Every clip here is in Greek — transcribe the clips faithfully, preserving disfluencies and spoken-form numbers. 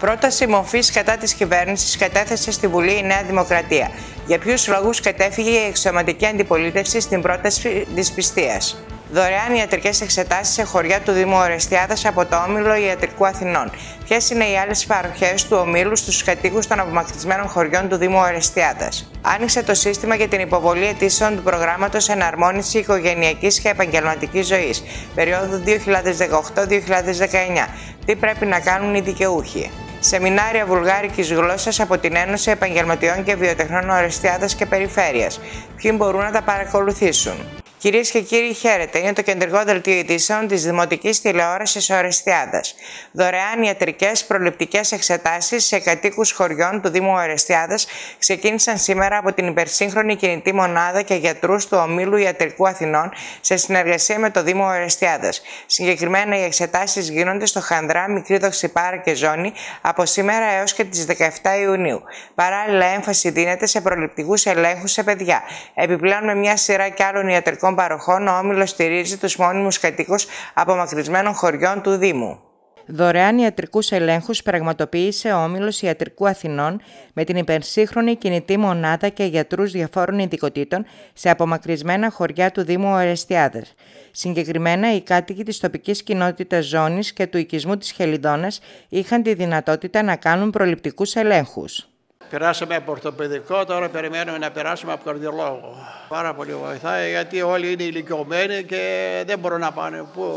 Πρόταση μορφής κατά της κυβέρνησης κατέθεσε στη Βουλή η Νέα Δημοκρατία. Για ποιους λόγους κατέφυγε η εξωματική αντιπολίτευση στην πρόταση της πιστείας. Δωρεάν ιατρικές εξετάσεις σε χωριά του Δήμου Ορεστιάδας από το Όμιλο Ιατρικού Αθηνών. Ποιες είναι οι άλλες παροχές του ομίλου στους κατοίκους των απομακρυσμένων χωριών του Δήμου Ορεστιάδας. Άνοιξε το σύστημα για την υποβολή αιτήσεων του προγράμματος Εναρμόνιση Οικογενειακής και Επαγγελματικής Ζωής, περίοδο δύο χιλιάδες δεκαοκτώ με δύο χιλιάδες δεκαεννιά. Τι πρέπει να κάνουν οι δικαιούχοι. Σεμινάρια βουλγάρικης γλώσσας από την Ένωση Επαγγελματιών και Βιοτεχνών Ορεστιάδας και Περιφέρειας. Ποιοι μπορούν να τα παρακολουθήσουν. Κυρίες και κύριοι, χαίρετε. Είναι το κεντρικό δελτίο ειδήσεων της Δημοτικής Τηλεόρασης Ορεστιάδας. Δωρεάν ιατρικές προληπτικές εξετάσεις σε κατοίκους χωριών του Δήμου Ορεστιάδας ξεκίνησαν σήμερα από την υπερσύγχρονη κινητή μονάδα και γιατρούς του Ομίλου Ιατρικού Αθηνών σε συνεργασία με το Δήμο Ορεστιάδας. Συγκεκριμένα, οι εξετάσεις γίνονται στο Χανδρά, Μικρή Δοξιπάρα και Ζώνη από σήμερα έως και τις δεκαεφτά Ιουνίου. Παράλληλα, έμφαση δίνεται σε προληπτικούς ελέγχους σε παιδιά. Επιπλέον, με μια σειρά κι άλλων ιατρικών παροχών, ο Όμιλος στηρίζει τους μόνιμους κατοίκους απομακρυσμένων χωριών του Δήμου. Δωρεάν ιατρικούς ελέγχους πραγματοποίησε ο Όμιλος Ιατρικού Αθηνών με την υπερσύγχρονη κινητή μονάδα και γιατρούς διαφόρων ειδικοτήτων σε απομακρυσμένα χωριά του Δήμου Ορεστιάδας. Συγκεκριμένα, οι κάτοικοι της τοπικής κοινότητας Ζώνης και του οικισμού της Χελιδώνας είχαν τη δυνατότητα να κάνουν προληπτικούς ελέγχους. Περάσαμε από ορθοπαιδικό, τώρα περιμένουμε να περάσουμε από καρδιολόγο. Πάρα πολύ βοηθάει, γιατί όλοι είναι ηλικιωμένοι και δεν μπορούν να πάνε. Πού,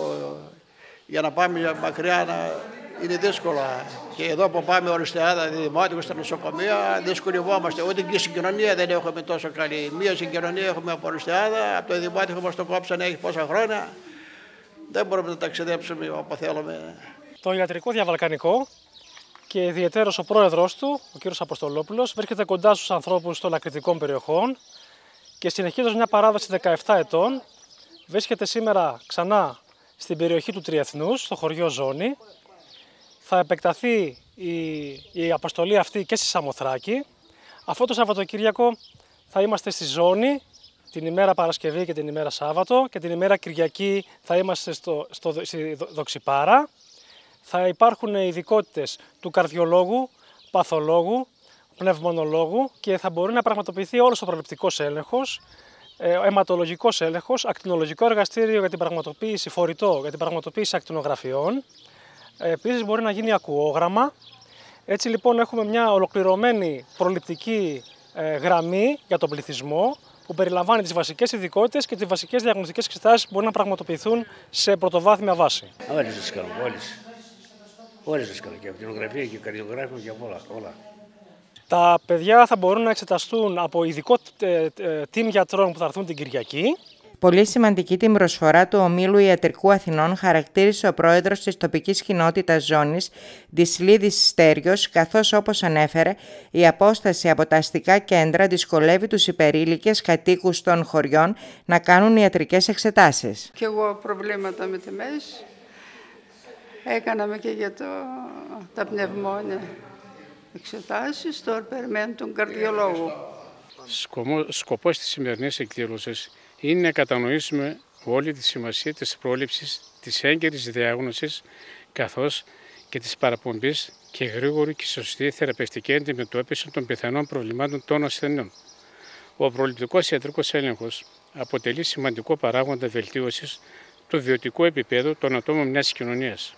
για να πάμε μακριά να, είναι δύσκολα. Και εδώ που πάμε Ορεστιάδα, δημότικο, στα νοσοκομεία, δυσκολευόμαστε. Ούτε και η συγκοινωνία δεν έχουμε τόσο καλή. Μία συγκοινωνία έχουμε από Ορεστιάδα, από το δημότικο μας το κόψανε έχει πόσα χρόνια. Δεν μπορούμε να ταξιδέψουμε όπου θέλουμε. Το ιατρικό διαβαλκανικό και ιδιαιτέρως ο πρόεδρος του, ο κ. Αποστολόπουλος, βρίσκεται κοντά στους ανθρώπους των ακριτικών περιοχών και συνεχίζοντας μια παράδοση δεκαεπτά ετών, βρίσκεται σήμερα ξανά στην περιοχή του Τριεθνούς, στο χωριό Ζώνη. Θα επεκταθεί η, η αποστολή αυτή και στη Σαμοθράκη. Αυτό το Σαββατοκύριακο θα είμαστε στη Ζώνη, την ημέρα Παρασκευή και την ημέρα Σάββατο, και την ημέρα Κυριακή θα είμαστε στο, στο, στη Δοξιπάρα. Θα υπάρχουν ειδικότητες του καρδιολόγου, παθολόγου, πνευμονολόγου και θα μπορεί να πραγματοποιηθεί όλος ο προληπτικός έλεγχος, αιματολογικός έλεγχος, ακτινολογικό εργαστήριο για την πραγματοποίηση, φορητό για την πραγματοποίηση ακτινογραφιών. Επίσης μπορεί να γίνει ακουόγραμμα. Έτσι λοιπόν έχουμε μια ολοκληρωμένη προληπτική γραμμή για τον πληθυσμό που περιλαμβάνει τις βασικές ειδικότητες και τις βασικές διαγνωστικές εξετάσεις που μπορεί να πραγματοποιηθούν σε πρωτοβάθμια βάση. Όλες τις κάνουμε, όλες. Όλες τις κάνουμε, και ακτινογραφία και καρδιογράφημα και όλα, όλα. Τα παιδιά θα μπορούν να εξεταστούν από ειδικό team γιατρών που θα έρθουν την Κυριακή. Πολύ σημαντική την προσφορά του Ομίλου Ιατρικού Αθηνών χαρακτήρισε ο πρόεδρος της τοπικής κοινότητας Ζώνης, Δυσλίδης Στέριος, καθώς, όπως ανέφερε, η απόσταση από τα αστικά κέντρα δυσκολεύει τους υπερήλικες κατοίκους των χωριών να κάνουν ιατρικές εξετάσεις. Και εγώ προβλήματα με τιμές. Έκαναμε και για το, τα πνευμόνια εξετάσεις, τώρα περιμένω τον καρδιολόγο. Σκοπός της σημερινής εκδήλωσης είναι να κατανοήσουμε όλη τη σημασία της πρόληψης, της έγκαιρης διάγνωσης, καθώς και της παραπομπής και γρήγορη και σωστή θεραπευτική αντιμετώπιση των πιθανών προβλημάτων των ασθενών. Ο προληπτικός ιατρικός έλεγχος αποτελεί σημαντικό παράγοντα βελτίωσης του βιωτικού επίπεδου των ατόμων μιας κοινωνίας.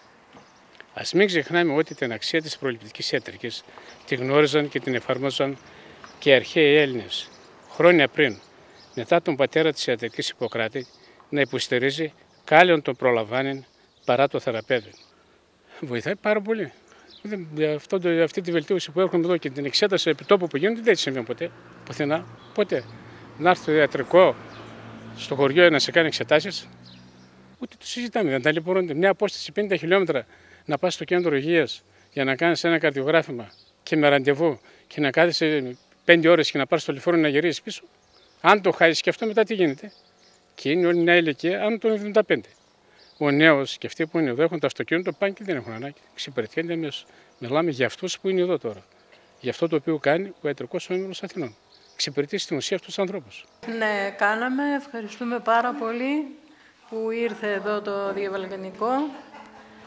Ας μην ξεχνάμε ότι την αξία της προληπτικής ιατρικής τη γνώριζαν και την εφάρμοζαν και οι αρχαίοι Έλληνες χρόνια πριν, μετά τον πατέρα της ιατρικής Ιπποκράτη, να υποστηρίζει κάλλιον τον προλαμβάνει παρά το θεραπεύει. Βοηθάει πάρα πολύ. Αυτό, αυτή τη βελτίωση που έχουμε εδώ και την εξέταση επιτόπου που γίνεται δεν συμβαίνει ποτέ, πουθενά, ποτέ. Να έρθει το ιατρικό στο χωριό να σε κάνει εξετάσεις, ούτε το συζητάμε, δεν ταλαιπωρούνται. Μια απόσταση πενήντα χιλιόμετρα να πας στο κέντρο υγείας για να κάνεις ένα καρδιογράφημα και με ραντεβού και να κάθεσαι πέντε ώρες και να πάρεις το λεωφορείο να γυρίσεις πίσω. Αν το χάσεις και αυτό, μετά τι γίνεται. Και είναι όλη μια ηλικία άνω των εβδομήντα πέντε. Ο νέος και αυτοί που είναι εδώ έχουν το αυτοκίνητο, πάνε και δεν έχουν ανάγκη. Ξυπηρετιούνται αμέσως. Μιλάμε για αυτούς που είναι εδώ τώρα. Για αυτό το οποίο κάνει ο Ιατρικός Όμιλος Αθηνών. Εξυπηρετεί στην ουσία αυτούς τους ανθρώπους. Ναι, κάναμε. Ευχαριστούμε πάρα πολύ που ήρθε εδώ το διαβαλκανικό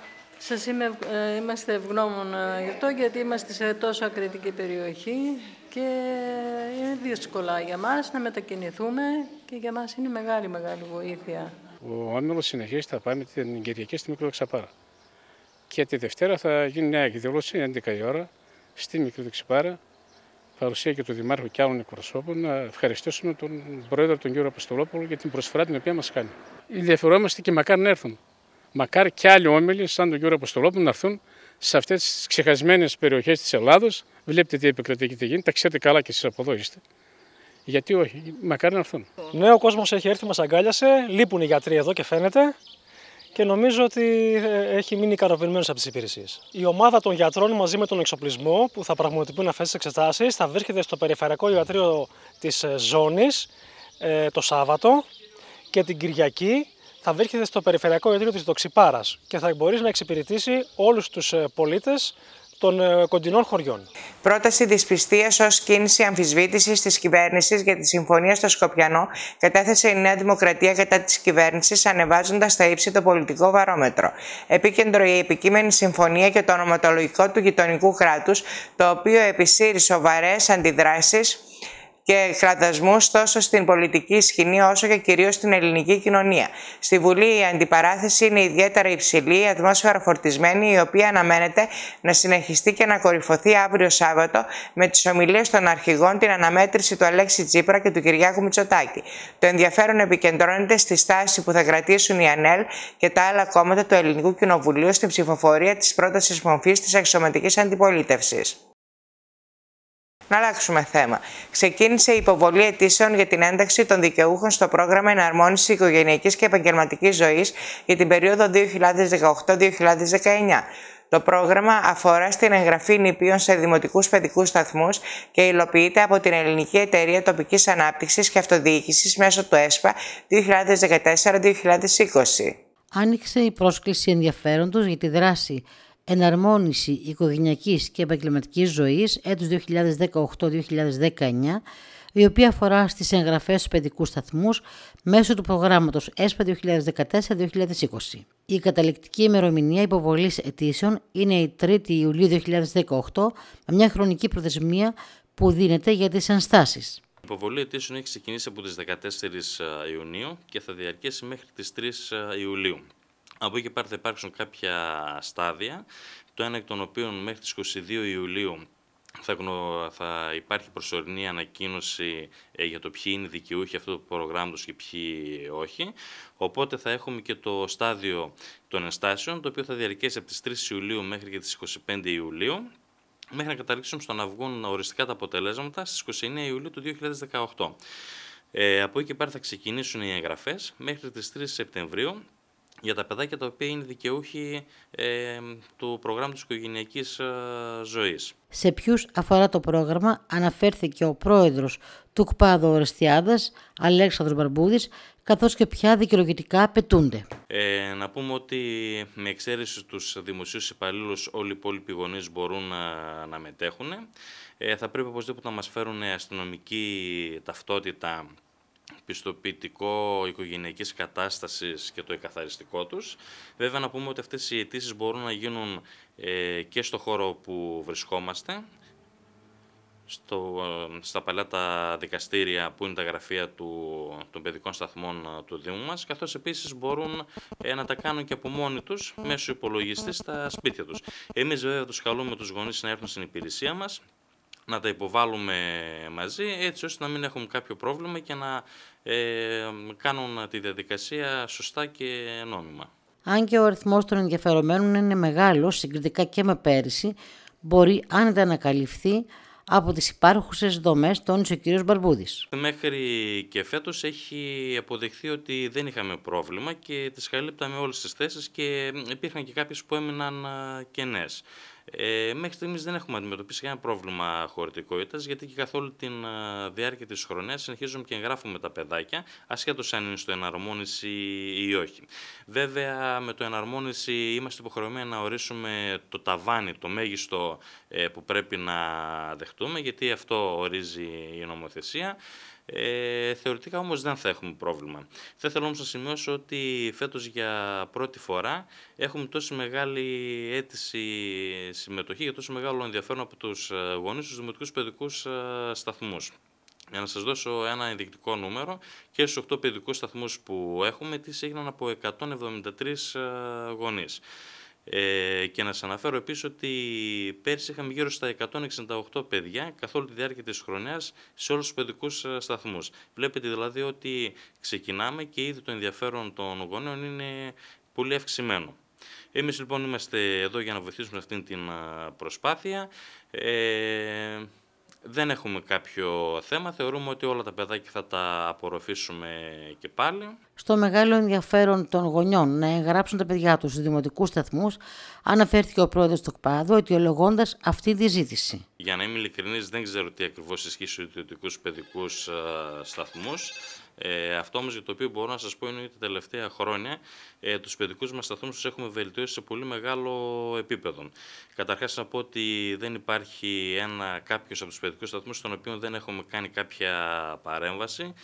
Σας είμαι, ε, είμαστε ευγνώμων γι' αυτό, γιατί είμαστε σε τόσο ακριτική περιοχή και είναι δύσκολα για μας να μετακινηθούμε και για μας είναι μεγάλη μεγάλη βοήθεια. Ο Όμιλος συνεχίζει, θα πάμε την Κυριακή στη Μικροδοξαπάρα. Και τη Δευτέρα θα γίνει μια εκδήλωση έντεκα η ώρα στη Μικροδοξαπάρα, παρουσία και του Δημάρχου και άλλων εκπροσώπων, να ευχαριστήσουμε τον Πρόεδρο, τον κύριο Αποστολόπουλο, για την προσφορά την οποία μας κάνει. Ενδιαφερόμαστε και μακάρι να έρθουν. Μακάρι και άλλοι όμιλοι, σαν τον κύριο Αποστολόπουλο, να έρθουν σε αυτές τις ξεχασμένες περιοχές της Ελλάδος. Βλέπετε τι επικρατεί και τι γίνεται, τα ξέρετε καλά και εσείς από εδώ είστε. Γιατί όχι, μακάρι να έρθουν. Ναι, ο κόσμος έχει έρθει, μας αγκάλιασε, λείπουν οι γιατροί εδώ και φαίνεται. Και νομίζω ότι έχει μείνει ικανοποιημένος από τις υπηρεσίες. Η ομάδα των γιατρών μαζί με τον εξοπλισμό που θα πραγματοποιούν αυτές τις εξετάσεις θα βρίσκεται στο Περιφερειακό Ιατρείο της Ζώνης ε, το Σάββατο και την Κυριακή θα βρίσκεται στο Περιφερειακό Ιατρείο της Δοξιπάρας και θα μπορεί να εξυπηρετήσει όλους τους πολίτες των κοντινών χωριών. Πρόταση δυσπιστίας ως κίνηση αμφισβήτησης της κυβέρνησης για τη συμφωνία στο Σκοπιανό κατέθεσε η Νέα Δημοκρατία κατά της κυβέρνησης, ανεβάζοντας στα ύψη το πολιτικό βαρόμετρο. Επίκεντρο η επικείμενη συμφωνία και το ονοματολογικό του γειτονικού κράτους, το οποίο επισύρει σοβαρές αντιδράσεις και κραδασμούς τόσο στην πολιτική σκηνή όσο και κυρίως στην ελληνική κοινωνία. Στη Βουλή η αντιπαράθεση είναι ιδιαίτερα υψηλή, η ατμόσφαιρα φορτισμένη, η οποία αναμένεται να συνεχιστεί και να κορυφωθεί αύριο Σάββατο με τις ομιλίες των αρχηγών, την αναμέτρηση του Αλέξη Τσίπρα και του Κυριάκου Μητσοτάκη. Το ενδιαφέρον επικεντρώνεται στη στάση που θα κρατήσουν η ΑΝΕΛ και τα άλλα κόμματα του Ελληνικού Κοινοβουλίου στην ψηφοφορία της πρότασης μορφής της αξιωματικής αντιπολίτευσης. Να αλλάξουμε θέμα. Ξεκίνησε η υποβολή αιτήσεων για την ένταξη των δικαιούχων στο πρόγραμμα Εναρμόνισης Οικογενειακής και Επαγγελματικής Ζωής για την περίοδο δύο χιλιάδες δεκαοκτώ δύο χιλιάδες δεκαεννιά. Το πρόγραμμα αφορά στην εγγραφή νηπίων σε δημοτικούς παιδικούς σταθμούς και υλοποιείται από την Ελληνική Εταιρεία Τοπικής Ανάπτυξης και Αυτοδιοίκησης μέσω του ΕΣΠΑ δύο χιλιάδες δεκατέσσερα δύο χιλιάδες είκοσι. Άνοιξε η πρόσκληση ενδιαφέροντος για τη δράση Εναρμόνιση Οικογενειακής και Επαγγελματικής Ζωής έτους δύο χιλιάδες δεκαοκτώ δύο χιλιάδες δεκαεννιά, η οποία αφορά στις εγγραφές στους παιδικούς σταθμούς μέσω του προγράμματος ΕΣΠΑ δύο χιλιάδες δεκατέσσερα δύο χιλιάδες είκοσι. Η καταληκτική ημερομηνία υποβολής αιτήσεων είναι η τρίτη Ιουλίου δύο χιλιάδες δεκαοκτώ, με μια χρονική προθεσμία που δίνεται για τις ενστάσεις. Η υποβολή αιτήσεων έχει ξεκινήσει από τις δεκατέσσερις Ιουνίου και θα διαρκέσει μέχρι τις τρεις Ιουλίου. Από εκεί πέρα θα υπάρξουν κάποια στάδια, το ένα εκ των οποίων μέχρι τις είκοσι δύο Ιουλίου θα, γνω... θα υπάρχει προσωρινή ανακοίνωση ε, για το ποιοι είναι οι δικαιούχοι αυτού του προγράμματος και ποιοι όχι. Οπότε θα έχουμε και το στάδιο των ενστάσεων, το οποίο θα διαρκέσει από τις τρεις Ιουλίου μέχρι και τις είκοσι πέντε Ιουλίου, μέχρι να καταλήξουν στο να βγουν οριστικά τα αποτελέσματα στις είκοσι εννέα Ιουλίου του δύο χιλιάδες δεκαοκτώ. Ε, από εκεί και πέρα θα ξεκινήσουν οι εγγραφές μέχρι τις τρεις Σεπτεμβρίου, για τα παιδάκια τα οποία είναι δικαιούχοι ε, του προγράμματος οικογενειακής ε, ζωής. Σε ποιους αφορά το πρόγραμμα αναφέρθηκε ο πρόεδρος του ΚΠΑΔ Ορεστιάδας, Αλέξανδρος Μπαρμπούδης, καθώς και ποια δικαιολογητικά απαιτούνται. Ε, να πούμε ότι με εξαίρεση τους δημοσίους υπαλλήλους όλοι οι υπόλοιποι γονείς μπορούν να, να μετέχουν. Ε, θα πρέπει οπωσδήποτε να μας φέρουν αστυνομική ταυτότητα, πιστοποιητικό οικογενειακής κατάστασης και το εκαθαριστικό τους. Βέβαια να πούμε ότι αυτές οι αιτήσεις μπορούν να γίνουν ε, και στο χώρο που βρισκόμαστε, στο, στα παλιά τα δικαστήρια που είναι τα γραφεία του, των παιδικών σταθμών του Δήμου μας, καθώς επίσης μπορούν ε, να τα κάνουν και από μόνοι τους μέσω υπολογιστή στα σπίτια τους. Εμείς βέβαια τους καλούμε τους γονείς να έρθουν στην υπηρεσία μας, να τα υποβάλουμε μαζί, έτσι ώστε να μην έχουμε κάποιο πρόβλημα και να ε, κάνουν τη διαδικασία σωστά και νόμιμα. Αν και ο αριθμός των ενδιαφερομένων είναι μεγάλος, συγκριτικά και με πέρυσι, μπορεί άνετα να καλυφθεί από τις υπάρχουσες δομές, τόνισε ο κ. Μπαρμπούδης. Μέχρι και φέτος έχει αποδειχθεί ότι δεν είχαμε πρόβλημα και τις καλύπταμε όλες τις θέσεις και υπήρχαν και κάποιες που έμειναν κενές. Ε, μέχρι στιγμής δεν έχουμε αντιμετωπίσει κανένα πρόβλημα χωρητικότητας, γιατί και καθ' όλη τη διάρκεια της χρονιάς συνεχίζουμε και εγγράφουμε τα παιδάκια, ασχέτως αν είναι στο εναρμόνιση ή όχι. Βέβαια, με το εναρμόνιση είμαστε υποχρεωμένοι να ορίσουμε το ταβάνι, το μέγιστο ε, που πρέπει να δεχτούμε, γιατί αυτό ορίζει η νομοθεσία. Ε, θεωρητικά όμως δεν θα έχουμε πρόβλημα. Θα ήθελα όμως να σημειώσω ότι φέτος για πρώτη φορά έχουμε τόσο μεγάλη αίτηση συμμετοχή και τόσο μεγάλο ενδιαφέρον από τους γονείς στους δημοτικούς παιδικούς σταθμούς. Για να σας δώσω ένα ενδεικτικό νούμερο, και στους οκτώ παιδικούς σταθμούς που έχουμε, τις έγιναν από εκατόν εβδομήντα τρεις γονείς. Ε, και να σας αναφέρω επίσης ότι πέρσι είχαμε γύρω στα εκατόν εξήντα οκτώ παιδιά καθ' όλη τη διάρκεια της χρονιάς σε όλους τους παιδικούς σταθμούς. Βλέπετε δηλαδή ότι ξεκινάμε και ήδη το ενδιαφέρον των γονέων είναι πολύ αυξημένο. Εμείς λοιπόν είμαστε εδώ για να βοηθήσουμε αυτήν την προσπάθεια. Ε, Δεν έχουμε κάποιο θέμα, θεωρούμε ότι όλα τα παιδάκια θα τα απορροφήσουμε και πάλι. Στο μεγάλο ενδιαφέρον των γονιών να εγγράψουν τα παιδιά τους στους δημοτικούς σταθμούς, αναφέρθηκε ο πρόεδρος του ΚΠΑΔΟ, αιτιολογώντας αυτή τη ζήτηση. Για να είμαι ειλικρινής, δεν ξέρω τι ακριβώς ισχύει στους ιδιωτικούς παιδικούς σταθμούς. Ε, αυτό όμως για το οποίο μπορώ να σας πω είναι ότι τα τελευταία χρόνια ε, τους παιδικούς μας σταθμούς τους έχουμε βελτιώσει σε πολύ μεγάλο επίπεδο. Καταρχάς να πω ότι δεν υπάρχει ένα, κάποιος από τους παιδικούς σταθμούς στον οποίο δεν έχουμε κάνει κάποια παρέμβαση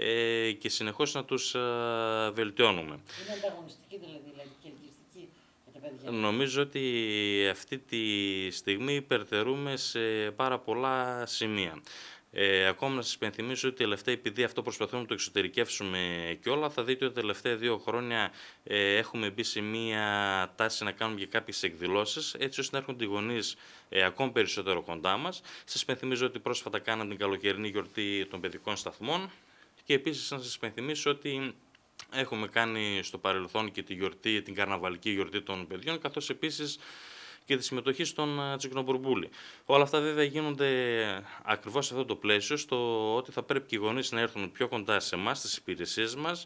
ε, και συνεχώς να τους ε, βελτιώνουμε. Είναι ανταγωνιστική δηλαδή, δηλαδή και ελκυστική για τα παιδιά. Νομίζω ότι αυτή τη στιγμή υπερτερούμε σε πάρα πολλά σημεία. Ε, ακόμα να σας υπενθυμίσω ότι τελευταία, επειδή αυτό προσπαθούμε να το εξωτερικεύσουμε και όλα, θα δείτε ότι τα τελευταία δύο χρόνια ε, έχουμε μπει σε μία τάση να κάνουμε και κάποιες εκδηλώσεις, έτσι ώστε να έρχονται οι γονείς ε, ακόμη περισσότερο κοντά μας. Σας υπενθυμίζω ότι πρόσφατα κάναμε την καλοκαιρινή γιορτή των παιδικών σταθμών και επίσης να σας υπενθυμίσω ότι έχουμε κάνει στο παρελθόν και τη γιορτή, την καρναβαλική γιορτή των παιδιών, καθώς επίσης και τη συμμετοχή στον Τσικνοπουρμπούλη. Όλα αυτά βέβαια γίνονται ακριβώς σε αυτό το πλαίσιο, στο ότι θα πρέπει και οι γονείς να έρθουν πιο κοντά σε εμάς, στις υπηρεσίες μας,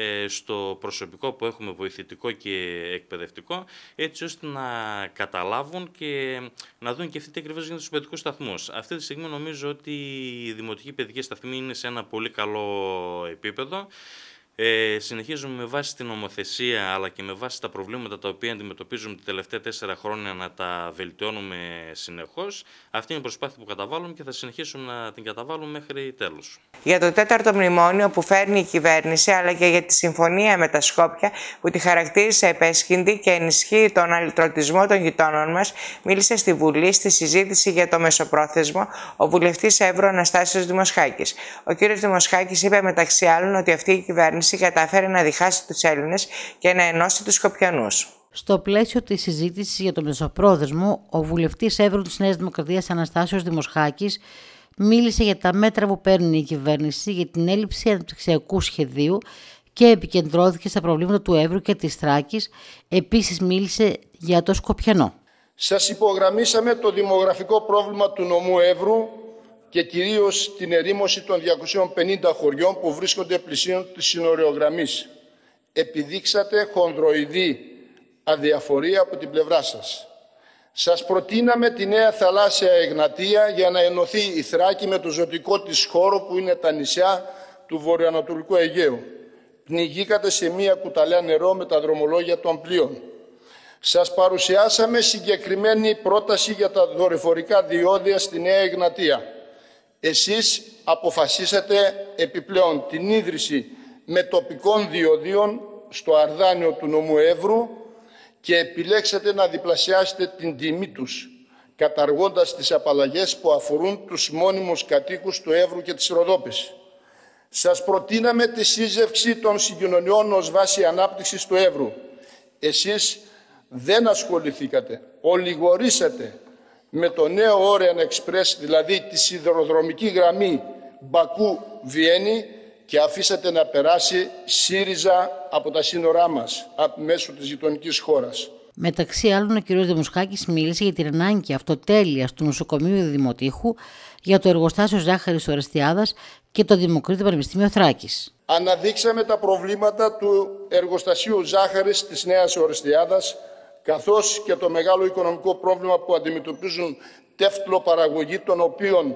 στο προσωπικό που έχουμε βοηθητικό και εκπαιδευτικό, έτσι ώστε να καταλάβουν και να δουν και αυτοί τι ακριβώς γίνεται στους παιδικούς σταθμούς. Αυτή τη στιγμή νομίζω ότι η δημοτική παιδική σταθμή είναι σε ένα πολύ καλό επίπεδο. Ε, συνεχίζουμε με βάση την νομοθεσία αλλά και με βάση τα προβλήματα τα οποία αντιμετωπίζουμε τα τελευταία τέσσερα χρόνια να τα βελτιώνουμε συνεχώς. Αυτή είναι η προσπάθεια που καταβάλουμε και θα συνεχίσουμε να την καταβάλουμε μέχρι τέλους. Για το τέταρτο μνημόνιο που φέρνει η κυβέρνηση, αλλά και για τη συμφωνία με τα Σκόπια που τη χαρακτήρισε επέσχυντη και ενισχύει τον αλυτρωτισμό των γειτόνων μας, μίλησε στη Βουλή στη συζήτηση για το μεσοπρόθεσμο ο βουλευτής Εύρου Αναστάσιος Δημοσχάκης. Ο κ. Δημοσχάκης είπε μεταξύ άλλων ότι αυτή η κυβέρνηση κατάφερε να διχάσει τους Έλληνες και να ενώσει τους Σκοπιανούς. Στο πλαίσιο της συζήτησης για το μεσοπρόθεσμο, ο βουλευτής Εύρου της Νέας Δημοκρατίας Αναστάσιος Δημοσχάκης μίλησε για τα μέτρα που παίρνει η κυβέρνηση για την έλλειψη αναπτυξιακού σχεδίου και επικεντρώθηκε στα προβλήματα του Εύρου και της Θράκης. Επίσης μίλησε για το Σκοπιανό. Σας υπογραμμίσαμε το δημογραφικό πρόβλημα του νομού Εύρου και κυρίως την ερήμωση των διακοσίων πενήντα χωριών που βρίσκονται πλησίον της συνοριογραμμής. Επιδείξατε χονδροειδή αδιαφορία από την πλευρά σας. Σας προτείναμε τη νέα θαλάσσια Εγνατία για να ενωθεί η Θράκη με το ζωτικό της χώρο που είναι τα νησιά του βορειοανατολικού Αιγαίου. Πνιγήκατε σε μία κουταλιά νερό με τα δρομολόγια των πλοίων. Σας παρουσιάσαμε συγκεκριμένη πρόταση για τα δορυφορικά διόδια στη Νέα Εγνατία. Εσείς αποφασίσατε επιπλέον την ίδρυση μετοπικών διοδίων στο Αρδάνιο του νομού Εύρου και επιλέξατε να διπλασιάσετε την τιμή τους, καταργώντας τις απαλλαγές που αφορούν τους μόνιμους κατοίκους του Εύρου και της Ροδόπης. Σας προτείναμε τη σύζευξη των συγκοινωνιών ως βάση ανάπτυξης του Εύρου. Εσείς δεν ασχοληθήκατε, ολιγορήσατε με το νέο Orient Express, δηλαδή τη σιδηροδρομική γραμμή Μπακού-Βιέννη, και αφήσατε να περάσει ΣΥΡΙΖΑ από τα σύνορά μας, μέσω της γειτονικής χώρας. Μεταξύ άλλων, ο κ. Δημοσχάκης μίλησε για την ανάγκη αυτοτέλειας του νοσοκομείου Δημοτήχου, για το εργοστάσιο ζάχαρης Ορεστιάδας και το Δημοκρίτιο Πανεπιστήμιο Θράκης. Αναδείξαμε τα προβλήματα του εργοστασίου ζάχαρης της Νέας Ορεστιάδας, καθώς και το μεγάλο οικονομικό πρόβλημα που αντιμετωπίζουν τεύτλο-παραγωγή, των οποίων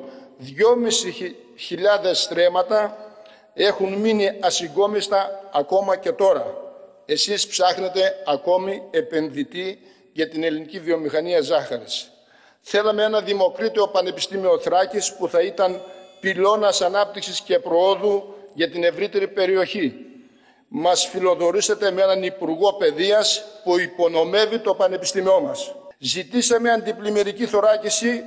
δυόμισι χιλιάδες στρέμματα έχουν μείνει ασυγκόμιστα ακόμα και τώρα. Εσείς ψάχνετε ακόμη επενδυτή για την ελληνική βιομηχανία ζάχαρης. Θέλαμε ένα Δημοκρίτιο Πανεπιστήμιο Θράκης που θα ήταν πυλώνας ανάπτυξης και προόδου για την ευρύτερη περιοχή. Μας φιλοδορήσετε με έναν Υπουργό Παιδείας που υπονομεύει το Πανεπιστήμιό μας. Ζητήσαμε αντιπλημμυρική θωράκιση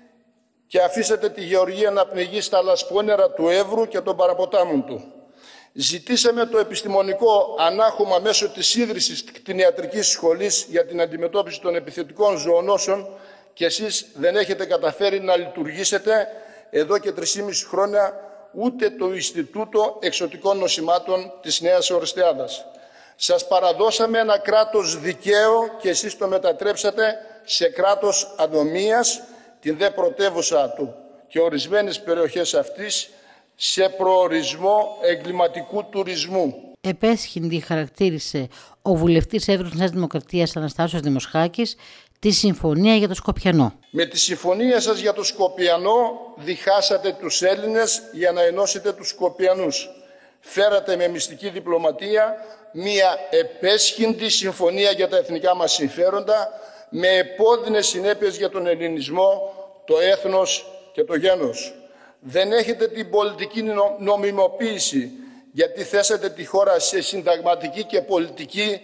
και αφήσατε τη γεωργία να πνιγεί στα λασπόνερα του Εύρου και των παραποτάμων του. Ζητήσαμε το επιστημονικό ανάχωμα μέσω της ίδρυσης κτηνιατρικής σχολής για την αντιμετώπιση των επιθετικών ζωονόσων και εσείς δεν έχετε καταφέρει να λειτουργήσετε εδώ και τρεισήμισι χρόνια ούτε το Ινστιτούτο Εξωτικών Νοσημάτων της Νέας Ορεστιάδας. Σας παραδώσαμε ένα κράτος δικαίου και εσείς το μετατρέψατε σε κράτος ανομίας, την δε πρωτεύουσα του και ορισμένες περιοχές αυτής σε προορισμό εγκληματικού τουρισμού. Επέσχυντη χαρακτήρισε ο βουλευτής Εύρου της Νέας Δημοκρατίας Αναστάσιος Δημοσχάκης τη συμφωνία για το Σκοπιανό. Με τη συμφωνία σας για το Σκοπιανό διχάσατε τους Έλληνες για να ενώσετε τους Σκοπιανούς. Φέρατε με μυστική διπλωματία μία επέσχυντη συμφωνία για τα εθνικά μας συμφέροντα με επώδυνες συνέπειες για τον ελληνισμό, το έθνος και το γένος. Δεν έχετε την πολιτική νομιμοποίηση γιατί θέσατε τη χώρα σε συνταγματική και πολιτική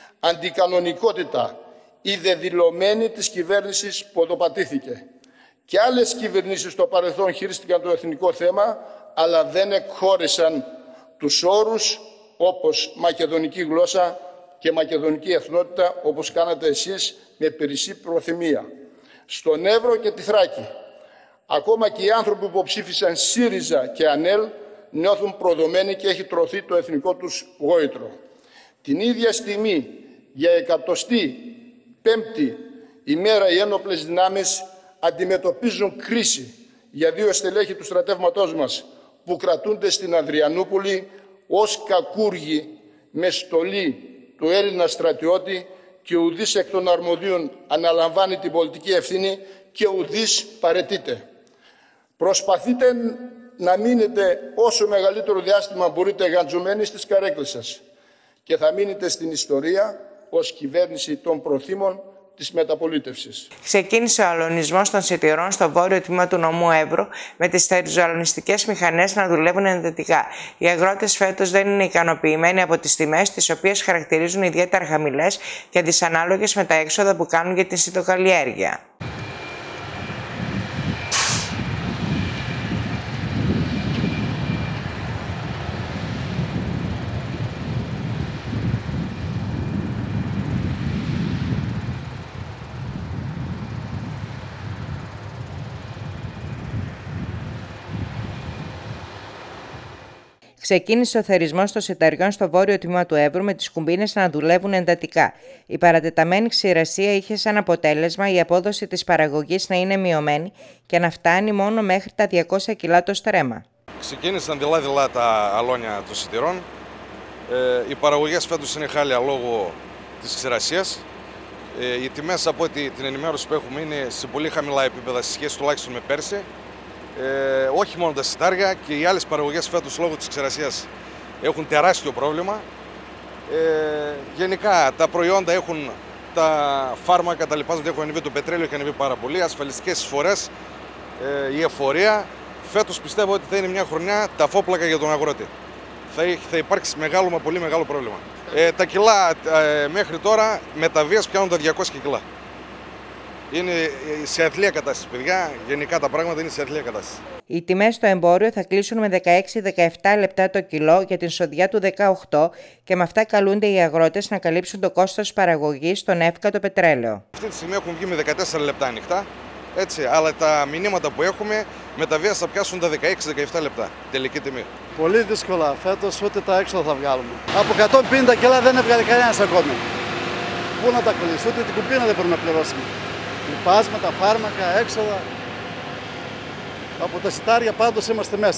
αντικανονικότητα, η δεδηλωμένη της κυβέρνησης που οδοπατήθηκε. Και άλλες κυβερνήσεις στο παρελθόν χειρίστηκαν το εθνικό θέμα, αλλά δεν εκχώρησαν τους όρους όπως μακεδονική γλώσσα και μακεδονική εθνότητα, όπως κάνατε εσείς με περισσή προθυμία. Στον Εύρο και τη Θράκη, ακόμα και οι άνθρωποι που ψήφισαν ΣΥΡΙΖΑ και ΑΝΕΛ νιώθουν προδομένοι και έχει τρωθεί το εθνικό τους γόητρο. Την ίδια στιγμή, για εκατοστή πέμπτη ημέρα, οι ένοπλες δυνάμεις αντιμετωπίζουν κρίση για δύο στελέχη του στρατεύματός μας που κρατούνται στην Αδριανούπολη ως κακούργοι με στολή του Έλληνα στρατιώτη και ουδής εκ των αρμοδίων αναλαμβάνει την πολιτική ευθύνη και ουδής παραιτείται. Προσπαθείτε να μείνετε όσο μεγαλύτερο διάστημα μπορείτε γαντζωμένοι στις καρέκλες σας και θα μείνετε στην ιστορία ως κυβέρνηση των προθήμων της μεταπολίτευσης. Ξεκίνησε ο αλωνισμός των σιτηρών στο βόρειο τμήμα του νομού Εύρου, με τις τερζοαλωνιστικές μηχανές να δουλεύουν εντατικά. Οι αγρότες φέτος δεν είναι ικανοποιημένοι από τις τιμές, τις οποίες χαρακτηρίζουν ιδιαίτερα χαμηλές και δυσανάλογες με τα έξοδα που κάνουν για την σιτοκαλλιέργεια. Ξεκίνησε ο θερισμός των σιταριών στο βόρειο τμήμα του Εύρου με τις κουμπίνες να δουλεύουν εντατικά. Η παρατεταμένη ξηρασία είχε σαν αποτέλεσμα η απόδοση της παραγωγής να είναι μειωμένη και να φτάνει μόνο μέχρι τα διακόσια κιλά το στρέμμα. Ξεκίνησαν δειλά-δειλά τα αλόνια των σιτηρών. Ε, οι παραγωγές φέτος είναι χάλια λόγω της ξηρασίας. Ε, οι τιμές από την ενημέρωση που έχουμε είναι σε πολύ χαμηλά επίπεδα σε σχέση τουλάχιστον με πέρσι. Ε, όχι μόνο τα σιτάρια, και οι άλλες παραγωγές φέτος λόγω της ξηρασίας έχουν τεράστιο πρόβλημα. Ε, γενικά τα προϊόντα έχουν, τα φάρμακα, τα λοιπάσματα έχουν ανεβεί, το πετρέλαιο έχει ανεβεί πάρα πολύ, ασφαλιστικές εισφορές, ε, η εφορία. Φέτος πιστεύω ότι θα είναι μια χρονιά ταφόπλακα για τον αγρότη. Θα, θα υπάρξει μεγάλο, μα πολύ μεγάλο πρόβλημα. Ε, τα κιλά ε, μέχρι τώρα με τα βίας πιάνουν τα διακόσια κιλά. Είναι σε αθλία κατάσταση, παιδιά. Γενικά τα πράγματα είναι σε αθλία κατάσταση. Οι τιμές στο εμπόριο θα κλείσουν με δεκαέξι με δεκαεπτά λεπτά το κιλό για την σοδιά του δεκαοκτώ και με αυτά καλούνται οι αγρότες να καλύψουν το κόστος παραγωγής στον εύκατο πετρέλαιο. Αυτή τη στιγμή έχουν βγει με δεκατέσσερα λεπτά ανοιχτά, έτσι, αλλά τα μηνύματα που έχουμε με τα βίας θα πιάσουν τα δεκαέξι με δεκαεπτά λεπτά. Τελική τιμή. Πολύ δύσκολα. Φέτος ούτε τα έξοδα θα βγάλουμε. Από εκατόν πενήντα κιλά δεν έβγαλε κανένας ακόμη. Πού να τα κλείσει, ούτε την κουπίνα δεν μπορούμε να πληρώσουμε. Λιπάσματα, φάρμακα, έξοδα. Από τα σιτάρια πάντως είμαστε μέσα.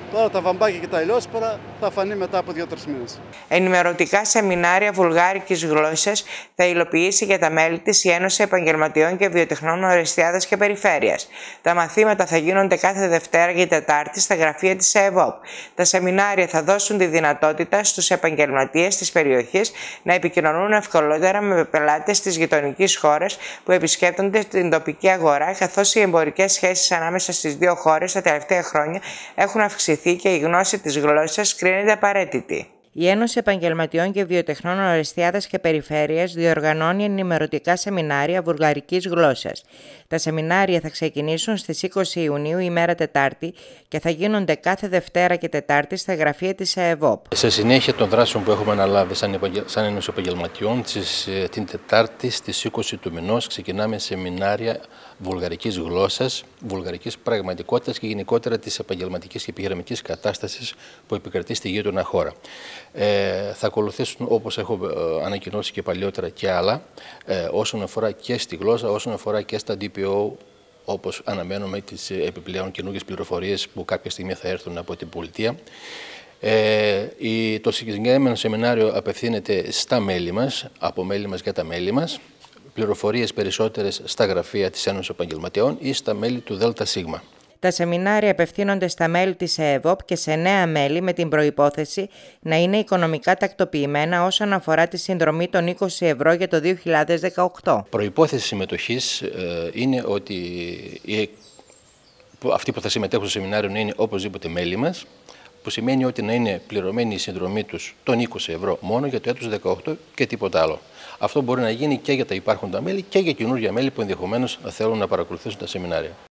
Τώρα τα βαμπάκια και τα ηλιόσπερα θα φανεί μετά από δύο τρεις μήνες. Ενημερωτικά σεμινάρια βουλγάρικης γλώσσας θα υλοποιήσει για τα μέλη της η Ένωση Επαγγελματιών και Βιοτεχνών Ορεστιάδας και Περιφέρειας. Τα μαθήματα θα γίνονται κάθε Δευτέρα και Τετάρτη στα γραφεία της ΕΕΒΟΠ. Τα σεμινάρια θα δώσουν τη δυνατότητα στους επαγγελματίες της περιοχής να επικοινωνούν ευκολότερα με πελάτες της γειτονικής χώρας που επισκέπτονται την τοπική αγορά, καθώς οι εμπορικές σχέσεις ανάμεσα στις δύο χώρες τα τελευταία χρόνια έχουν αυξηθεί και η γνώση της γλώσσας κρίνεται απαραίτητη. Η Ένωση Επαγγελματιών και Βιοτεχνών Ορεστιάδας και Περιφέρειας διοργανώνει ενημερωτικά σεμινάρια βουλγαρικής γλώσσας. Τα σεμινάρια θα ξεκινήσουν στις είκοσι Ιουνίου ημέρα Τετάρτη και θα γίνονται κάθε Δευτέρα και Τετάρτη στα γραφεία της ΕΕΒΟΠ. Σε συνέχεια των δράσεων που έχουμε αναλάβει σαν Ένωση Επαγγελματιών, την Τετάρτη στις είκοσι του μηνός ξεκινάμε σεμινάρια βουλγαρικής γλώσσας, βουλγαρικής πραγματικότητας και γενικότερα της επαγγελματικής και επιχειρηματικής κατάστασης που επικρατεί στη γείτονα χώρα. Ε, θα ακολουθήσουν, όπως έχω ε, ανακοινώσει και παλιότερα, και άλλα ε, όσον αφορά και στη γλώσσα, όσον αφορά και στα ντι πι ο, όπως αναμένουμε τις επιπλέον καινούργιες πληροφορίες που κάποια στιγμή θα έρθουν από την πολιτεία. Ε, η, το συγκεκριμένο σεμινάριο απευθύνεται στα μέλη μας, από μέλη μας για τα μέλη μας. Πληροφορίες περισσότερες στα γραφεία της Ένωσης Επαγγελματιών ή στα μέλη του ΔΣ. Τα σεμινάρια απευθύνονται στα μέλη της ΕΕΒΟΠ και σε νέα μέλη με την προϋπόθεση να είναι οικονομικά τακτοποιημένα όσον αφορά τη συνδρομή των είκοσι ευρώ για το δύο χιλιάδες δεκαοκτώ. Προϋπόθεση συμμετοχής ε, είναι ότι οι, αυτοί που θα συμμετέχουν στο σεμινάριο να είναι οπωσδήποτε μέλη μας, που σημαίνει ότι να είναι πληρωμένη η συνδρομή τους των είκοσι ευρώ μόνο για το έτος δεκαοκτώ και τίποτα άλλο. Αυτό μπορεί να γίνει και για τα υπάρχοντα μέλη και για καινούργια μέλη που ενδεχομένως θέλουν να παρακολουθήσουν τα σεμινάρια.